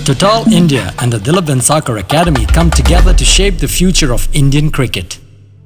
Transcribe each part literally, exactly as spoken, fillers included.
Total India and the Dilip Vengsarkar Academy come together to shape the future of Indian cricket.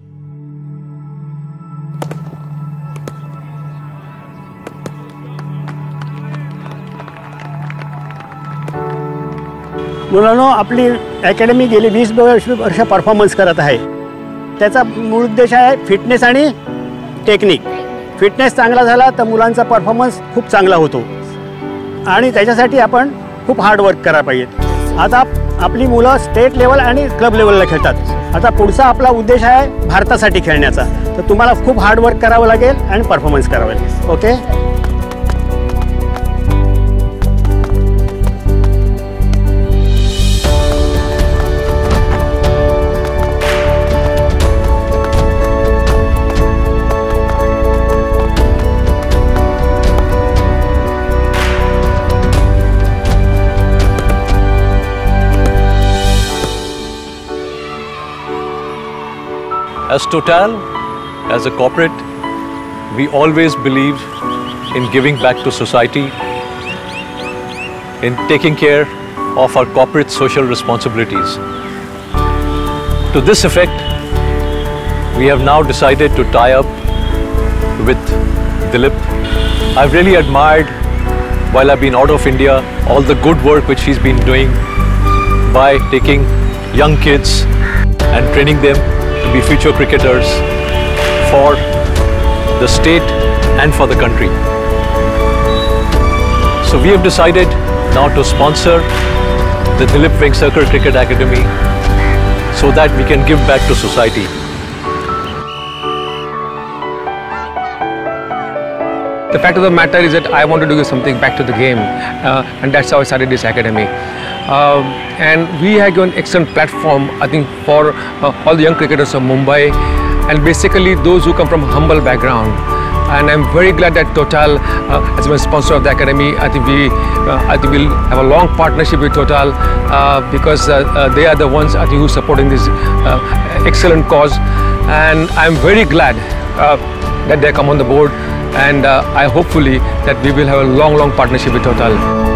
मुलांनो, आपली academy गेली वीस वर्ष performance करत आहे. त्याचा मूळ उद्देश आहे फिटनेस आणि टेक्निक. फिटनेस चांगला झाला तर मुलांचा परफॉर्मन्स खूप चांगला होतो आणि त्याच्यासाठी आपण खूप हार्ड वर्क करायला पाहिजे. आता आपली मुलं स्टेट लेवल आणि क्लब लेवलला खेळतात. आता पुढचा आपला उद्देश आहे भारतासाठी खेळण्याचा. तर तुम्हाला खूप हार्ड वर्क करावं लागेल आणि परफॉर्मन्स करावं लागेल. Okay. As Total, as a corporate, we always believe in giving back to society, in taking care of our corporate social responsibilities. To this effect, we have now decided to tie up with Dilip. I've really admired, while I've been out of India, all the good work which he's been doing by taking young kids and training them to be future cricketers for the state and for the country. So we have decided now to sponsor the Dilip Vengsarkar Cricket Academy so that we can give back to society. The fact of the matter is that I wanted to give something back to the game, uh, and that's how I started this academy. Uh, and we have given excellent platform, I think, for uh, all the young cricketers of Mumbai, and basically those who come from humble background. And I'm very glad that Total uh, has been a sponsor of the academy. I think we, uh, I think we'll have a long partnership with Total uh, because uh, uh, they are the ones I think who are supporting this uh, excellent cause. And I'm very glad uh, that they come on the board. And uh, I hopefully that we will have a long, long partnership with Total.